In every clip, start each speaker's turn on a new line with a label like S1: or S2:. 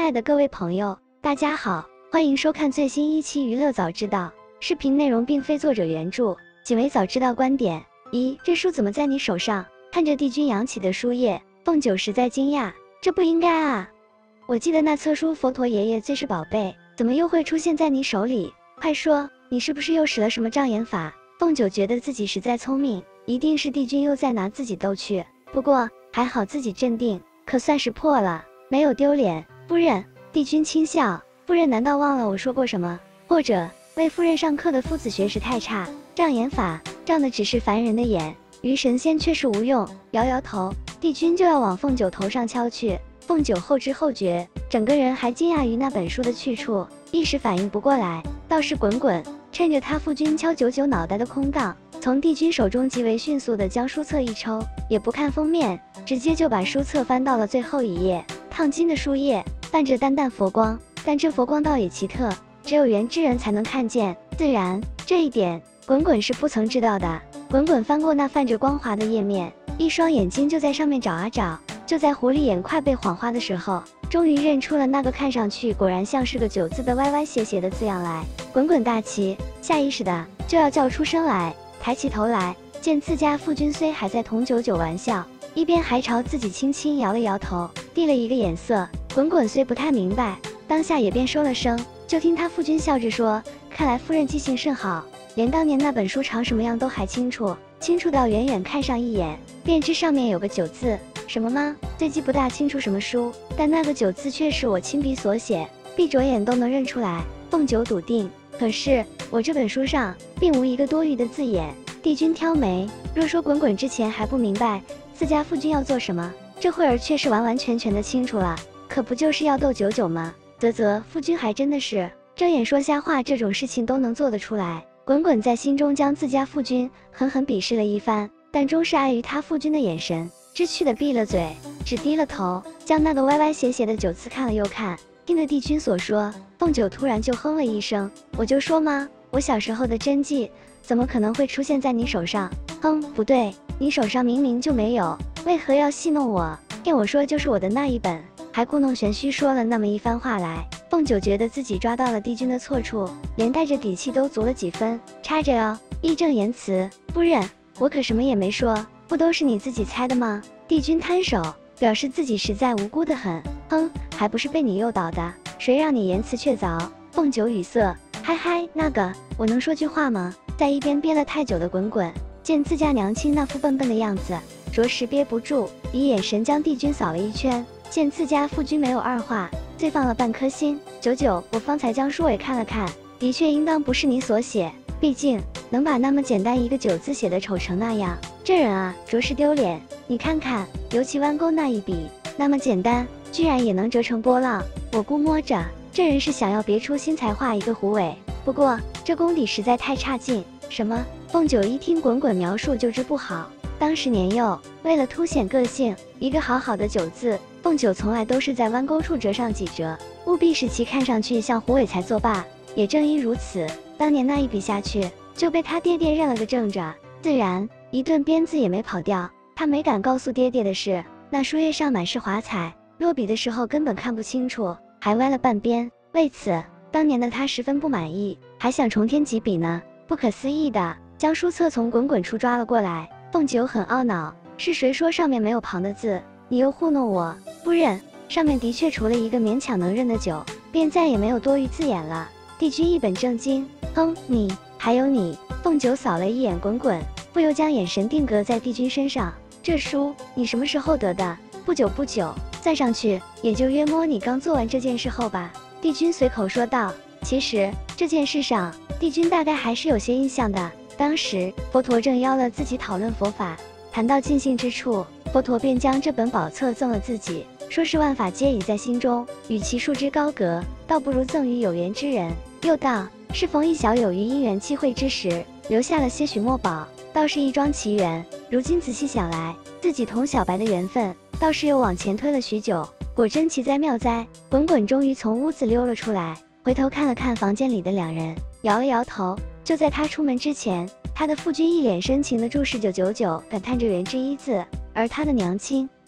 S1: 爱的各位朋友，大家好，欢迎收看最新一期娱乐早知道。视频内容并非作者原著，仅为早知道观点。这书怎么在你手上？看着帝君扬起的书页，凤九实在惊讶，这不应该啊！我记得那册书佛陀爷爷最是宝贝，怎么又会出现在你手里？快说，你是不是又使了什么障眼法？凤九觉得自己实在聪明，一定是帝君又在拿自己逗趣。不过还好自己镇定，可算是破了，没有丢脸。夫人，帝君轻笑，夫人难道忘了我说过什么？或者为夫人上课的夫子学识太差，障眼法障的只是凡人的眼，于神仙却是无用。摇摇头，帝君就要往凤九头上敲去。凤九后知后觉，整个人还惊讶于那本书的去处，一时反应不过来。倒是滚滚趁着他夫君敲九九脑袋的空档，从帝君手中极为迅速地将书册一抽，也不看封面，直接就把书册翻到了最后一页。烫金的书页泛着淡淡佛光，但这佛光倒也奇特，只有缘之人才能看见。自然，这一点滚滚是不曾知道的。滚滚翻过那泛着光滑的页面，一双眼睛就在上面找啊找。就在狐狸眼快被晃花的时候，终于认出了那个看上去果然像是个九字的歪歪斜斜的字样来。滚滚大奇，下意识的就要叫出声来，抬起头来，见自家父君虽还在同九九玩笑，一边还朝自己轻轻摇了摇头，递了一个眼色。滚滚虽不太明白，当下也便说了声，就听他父君笑着说，看来夫人记性甚好，连当年那本书长什么样都还清楚，清楚到远远看上一眼便知上面有个九字。什么吗？最记不大清楚什么书，但那个九字却是我亲笔所写，闭着眼都能认出来。凤九笃定，可是我这本书上并无一个多余的字眼。帝君挑眉，若说滚滚之前还不明白自家夫君要做什么，这会儿却是完完全全的清楚了，可不就是要逗九九吗？夫君还真的是睁眼说瞎话，这种事情都能做得出来。滚滚在心中将自家夫君狠狠鄙视了一番，但终是碍于他夫君的眼神，知趣的闭了嘴，只低了头，将那个歪歪斜斜的九字看了又看。听了帝君所说，凤九突然就哼了一声，我就说嘛，我小时候的真迹怎么可能会出现在你手上？不对，你手上明明就没有，为何要戏弄我，骗我说就是我的那一本，还故弄玄虚说了那么一番话来。凤九觉得自己抓到了帝君的错处，连带着底气都足了几分，插着腰义正言辞，夫人，我可什么也没说，不都是你自己猜的吗？帝君摊手，表示自己实在无辜的很。还不是被你诱导的，谁让你言辞确凿？凤九语塞，嗨，那个，我能说句话吗？在一边憋了太久的滚滚，见自家娘亲那副笨笨的样子，着实憋不住，以眼神将帝君扫了一圈，见自家夫君没有二话，最放了半颗心。九九，我方才将书尾看了看，的确应当不是你所写，毕竟能把那么简单一个九字写得丑成那样，这人啊，着实丢脸。你看看，尤其弯钩那一笔，那么简单，居然也能折成波浪。我估摸着，这人是想要别出心裁画一个狐尾，不过这功底实在太差劲。什么？凤九一听滚滚描述就知不好。当时年幼，为了凸显个性，一个好好的九字，凤九从来都是在弯钩处折上几折，务必使其看上去像狐尾才作罢。也正因如此，当年那一笔下去，就被他爹爹认了个正着，自然一顿鞭子也没跑掉。他没敢告诉爹爹的是，那书页上满是华彩，落笔的时候根本看不清楚，还歪了半边。为此，当年的他十分不满意，还想重添几笔呢。不可思议的将书册从滚滚处抓了过来。凤九很懊恼，是谁说上面没有旁的字？你又糊弄我。夫人，上面的确除了一个勉强能认的九，便再也没有多余字眼了。帝君一本正经，你还有你。凤九扫了一眼滚滚，不由将眼神定格在帝君身上。这书你什么时候得的？不久，算上去也就约摸你刚做完这件事后吧。帝君随口说道。其实这件事上，帝君大概还是有些印象的。当时佛陀正邀了自己讨论佛法，谈到尽兴之处，佛陀便将这本宝册赠了自己，说是万法皆已在心中，与其束之高阁，倒不如赠予有缘之人。又道适逢一小有余因缘际会之时，留下了些许墨宝，倒是一桩奇缘。如今仔细想来，自己同小白的缘分倒是又往前推了许久，果真奇哉妙哉。滚滚终于从屋子溜了出来，回头看了看房间里的两人，摇了摇头。就在他出门之前，他的父君一脸深情地注视着九九，感叹着缘之一字，而他的娘亲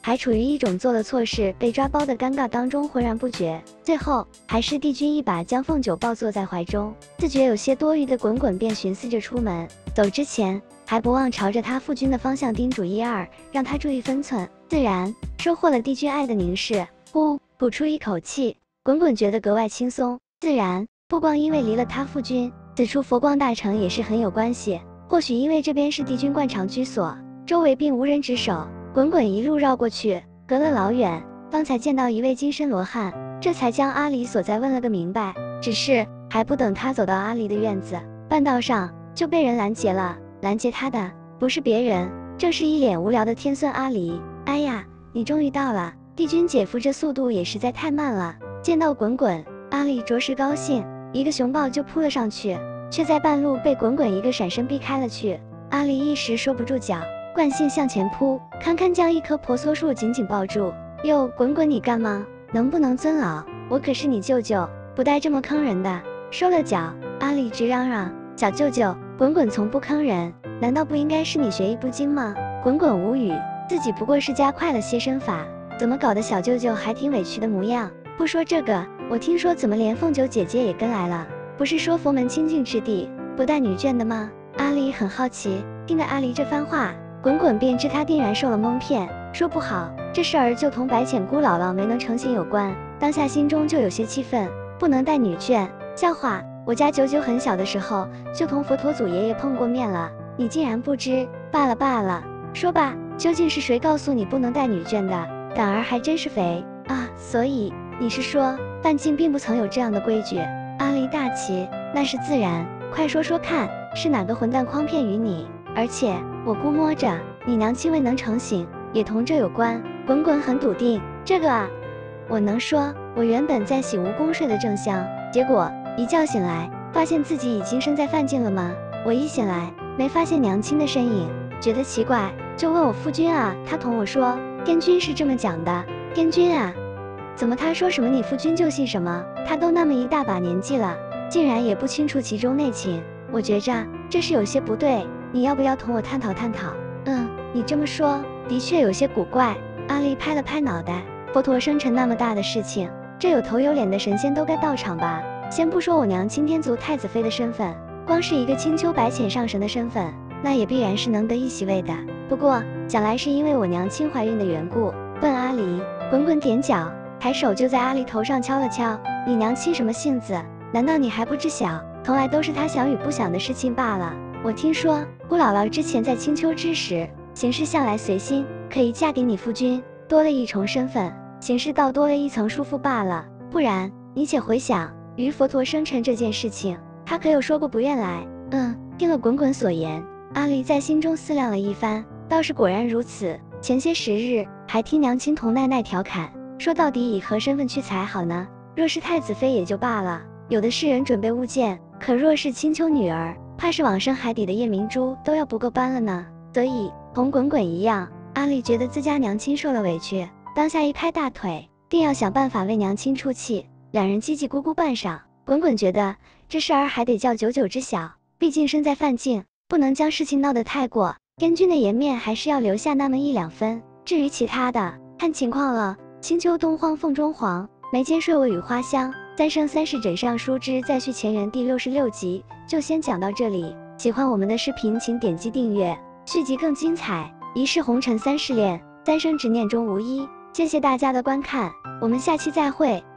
S1: 还处于一种做了错事被抓包的尴尬当中浑然不觉。最后还是帝君一把将凤九抱坐在怀中，自觉有些多余的滚滚便寻思着出门，走之前还不忘朝着他父君的方向叮嘱一二，让他注意分寸。自然收获了帝君爱的凝视，吐出一口气，滚滚觉得格外轻松。自然不光因为离了他父君，此处佛光大城也是很有关系。或许因为这边是帝君惯常居所，周围并无人值守，滚滚一路绕过去，隔了老远，方才见到一位金身罗汉，这才将阿离所在问了个明白。只是还不等他走到阿离的院子，半道上就被人拦截了。拦截他的不是别人，正是一脸无聊的天孙阿离。哎呀，你终于到了！帝君姐夫这速度也实在太慢了。见到滚滚，阿离着实高兴，一个熊抱就扑了上去，却在半路被滚滚一个闪身避开了去。阿离一时收不住脚，惯性向前扑，堪堪将一棵婆娑树紧紧抱住。哟，滚滚你干嘛？能不能尊老？我可是你舅舅，不带这么坑人的。收了脚，阿离直嚷嚷：小舅舅，滚滚从不坑人，难道不应该是你学艺不精吗？滚滚无语，自己不过是加快了些身法，怎么搞得小舅舅还挺委屈的模样？不说这个，我听说怎么连凤九姐姐也跟来了？不是说佛门清净之地不带女眷的吗？阿离很好奇，听着阿离这番话，滚滚便知他定然受了蒙骗，说不好，这事儿就同白浅姑姥姥没能成行有关。当下心中就有些气愤，不能带女眷，笑话！我家九九很小的时候就同佛陀祖爷爷碰过面了，你竟然不知？罢了罢了，说吧，究竟是谁告诉你不能带女眷的？胆儿还真是肥啊！所以你是说半径并不曾有这样的规矩？阿离大奇，那是自然，快说说看，是哪个混蛋诓骗于你？而且我估摸着你娘亲未能成行，也同这有关。滚滚很笃定，这个啊，我能说。我原本在洗蜈蚣睡得正香，结果一觉醒来，发现自己已经身在范境了吗？我一醒来，没发现娘亲的身影，觉得奇怪，就问我夫君啊，他同我说，天君是这么讲的。天君啊？怎么他说什么你夫君就信什么？他都那么一大把年纪了，竟然也不清楚其中内情，我觉着这是有些不对，你要不要同我探讨探讨？你这么说的确有些古怪。阿离拍了拍脑袋，佛陀生辰那么大的事情，这有头有脸的神仙都该到场吧？先不说我娘亲天族太子妃的身份，光是一个青丘白浅上神的身份，那也必然是能得一席位的。不过想来是因为我娘亲怀孕的缘故。问阿离，滚滚点脚，抬手就在阿离头上敲了敲。你娘亲什么性子？难道你还不知晓？从来都是她想与不想的事情罢了。我听说姑姥姥之前在青丘之时，行事向来随心，可以嫁给你夫君，多了一重身份，行事倒多了一层束缚罢了。不然你且回想，于佛陀生辰这件事情，他可有说过不愿来？听了滚滚所言，阿离在心中思量了一番，倒是果然如此。前些时日还听娘亲同奈奈调侃，说到底以何身份去才好呢？若是太子妃也就罢了，有的是人准备物件，可若是青丘女儿，怕是往生海底的夜明珠都要不够搬了呢。所以同滚滚一样，阿离觉得自家娘亲受了委屈，当下一拍大腿，定要想办法为娘亲出气。两人叽叽咕咕半晌，滚滚觉得这事儿还得叫九九知晓，毕竟身在范境，不能将事情闹得太过，天君的颜面还是要留下那么一两分。至于其他的，看情况了。青丘东荒凤中凰，眉间睡卧雨花香，三生三世枕上书之再续前缘第66集就先讲到这里。喜欢我们的视频请点击订阅，续集更精彩。一世红尘三世恋，三生执念中无一。谢谢大家的观看，我们下期再会。